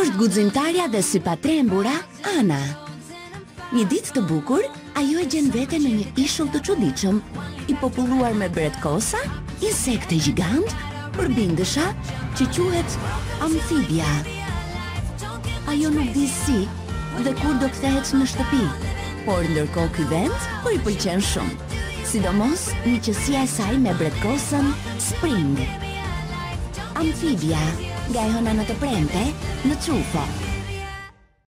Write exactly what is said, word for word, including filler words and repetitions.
është guximtarja dhe sypatrembura Ana. Një ditë të bukur, ajo e gjen veten në një ishull të çuditshëm, i populluar me bretkosa, insekte gjigant, përbindësha që quhet amfibia. Ajo nuk di si dhe kur do kthehet në shtëpi, por ndërkohë ky vend po i pëlqen shumë, sidomos miqësia e saj me bretkosën Spring. Amfibia, nga e hëna në të premte, në Trufo.